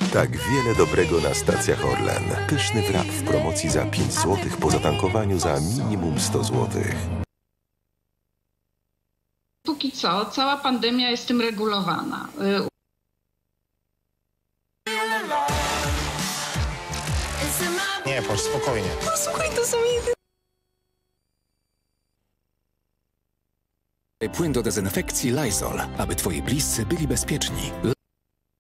Tak wiele dobrego na stacjach Orlen. Pyszny wrap w promocji za 5 zł po zatankowaniu za minimum 100 zł. Póki co cała pandemia jest tym regulowana. Nie, Posz, spokojnie. No słuchaj, to są jedyne... Płyn do dezynfekcji Lysol, aby twoi bliscy byli bezpieczni.